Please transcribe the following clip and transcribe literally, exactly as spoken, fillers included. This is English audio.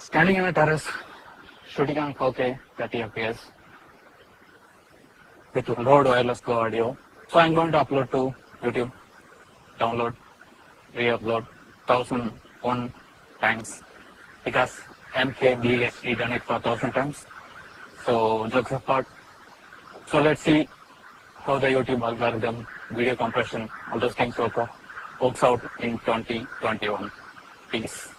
Standing on a terrace, shooting on four K, thirty F P S with Rode Wireless Go audio. So I'm going to upload to YouTube, download, re-upload one thousand one times because M K B H D done it for one thousand times. So jokes apart. So let's see how the YouTube algorithm, video compression, all those things work, works out in twenty twenty-one. Peace.